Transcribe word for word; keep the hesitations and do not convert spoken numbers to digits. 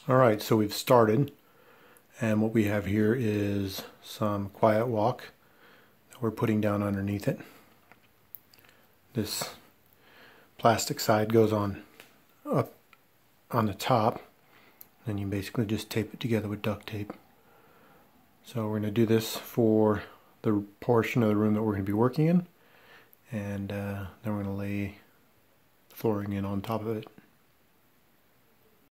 Alright, so we've started, and what we have here is some quiet walk that we're putting down underneath it. This plastic side goes on up on the top, and you basically just tape it together with duct tape. So we're going to do this for the portion of the room that we're going to be working in, and uh, then we're going to lay the flooring in on top of it.